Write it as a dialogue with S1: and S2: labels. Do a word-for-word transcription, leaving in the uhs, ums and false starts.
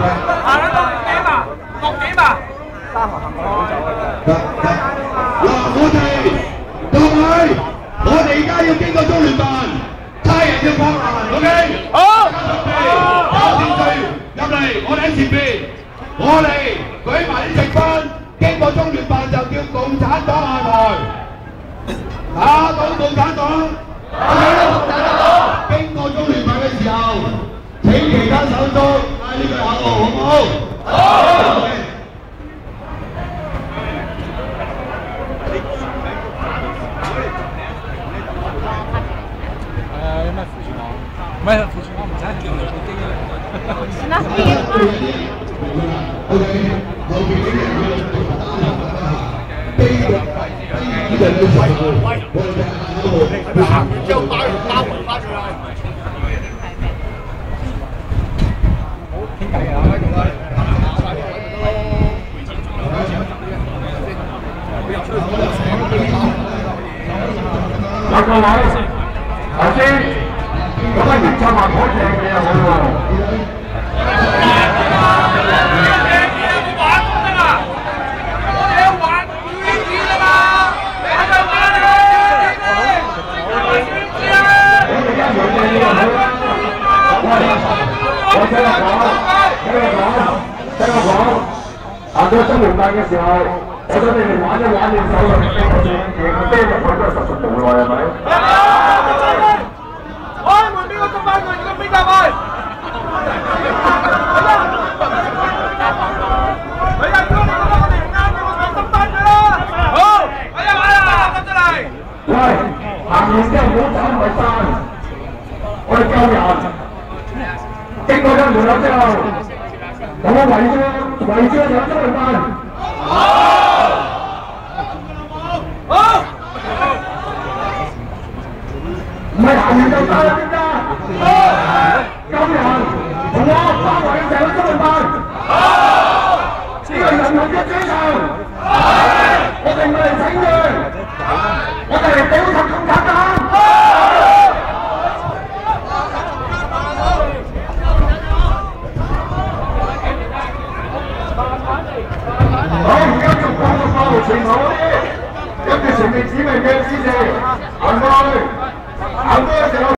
S1: 行得到幾嘛？六幾嘛？三行行過好走啦。
S2: 嗱，我哋各位，我哋而家要經過中聯辦，差人要放難 ，OK？ 好。有秩序入嚟，我哋喺前邊，我哋舉埋啲直分，經過中聯辦就叫共產黨下台，打倒共產黨。OK？ 經過中聯辦嘅時候，請其他手足嗌呢句口號，好唔好？好。
S3: 誒有咩扶住我？唔係扶住我，唔使叫你機啦。算啦，機嘅嘛。OK， 後邊啲人要機嘅，呢個要維護。喂，行完之後打完拉回翻去啦。好傾偈㗎，喺度啦。嗱，各位。頭先嗰班原創話好正嘅好喎，玩都得啊！我哋有玩表演㗎嘛，你係咪玩啊？我哋而家冇正嘅好啦，我聽我講，聽我講，聽我講，行到中聯辦嘅時候，我想你哋玩一玩你手上嘅飛我先，贏個飛入去都係實屬無奈係咪？開門邊個執翻佢？而家飛入去！係啊！如果你覺得我哋唔啱嘅，我就執翻佢啦！好！係啊！係啊！執出嚟！喂，行完之後唔好走埋山，我哋救人。經過咗門口之後，同我圍住圍住上中聯辦。好！好！唔係行完就得啦，邊家？救人，同我包圍成個中聯辦。呢個人民嘅主場，我哋唔係嚟請願，我哋嚟保護共產黨。好，而家逐步逐步前後嗰啲，跟住前面指明嘅指示行過去。行多一陣。